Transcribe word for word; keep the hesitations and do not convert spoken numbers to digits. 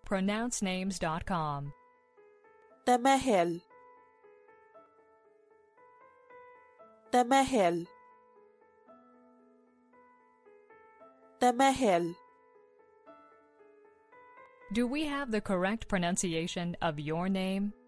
pronounce names dot com. Temehel, Temehel, Temehel. Do we have the correct pronunciation of your name?